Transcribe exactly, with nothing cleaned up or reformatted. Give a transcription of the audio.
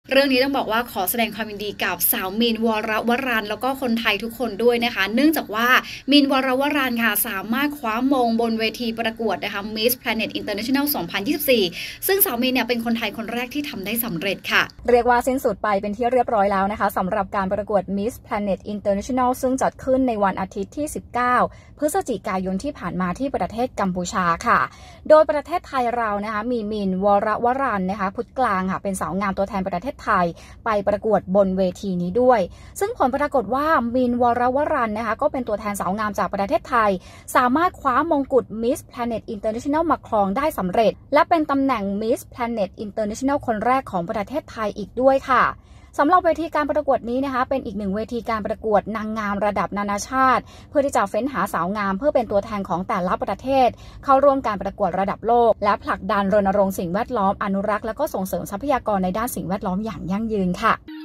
เรื่องนี้ต้องบอกว่าขอแสดงความยินดีกับสาวมีนวรวรันแล้วก็คนไทยทุกคนด้วยนะคะเนื่องจากว่ามีนวรวรันค่ะสามารถคว้ามงบนเวทีประกวดนะคะ Miss Planet International สองพันยี่สิบสี่ซึ่งสาวมีนเนี่ยเป็นคนไทยคนแรกที่ทำได้สำเร็จค่ะเรียกว่าสิ้นสุดไปเป็นที่เรียบร้อยแล้วนะคะสำหรับการประกวด Miss Planet International ซึ่งจัดขึ้นในวันอาทิตย์ที่สิบเก้าพฤศจิกายนที่ผ่านมาที่ประเทศกัมพูชาค่ะโดยประเทศไทยเรานะคะมีมีนวรวรันนะคะพุทธกลางค่ะเป็นสาวงามตัวแทนประเทศไทยไปประกวดบนเวทีนี้ด้วยซึ่งผลปรากฏว่ามีนวรวรันนะคะก็เป็นตัวแทนสาวงามจากประเทศไทยสามารถคว้ามงกุฎ Miss Planet International มาครองได้สำเร็จและเป็นตำแหน่ง Miss Planet International คนแรกของประเทศไทยอีกด้วยค่ะสำหรับเวทีการประกวดนี้นะคะเป็นอีกหนึ่งเวทีการประกวดนางงามระดับนานาชาติเพื่อที่จะเฟ้นหาสาวงามเพื่อเป็นตัวแทนของแต่ละประเทศเข้าร่วมการประกวดระดับโลกและผลักดันรณรงค์สิ่งแวดล้อมอนุรักษ์และก็ส่งเสริมทรัพยากรในด้านสิ่งแวดล้อมอย่างยั่งยืนค่ะ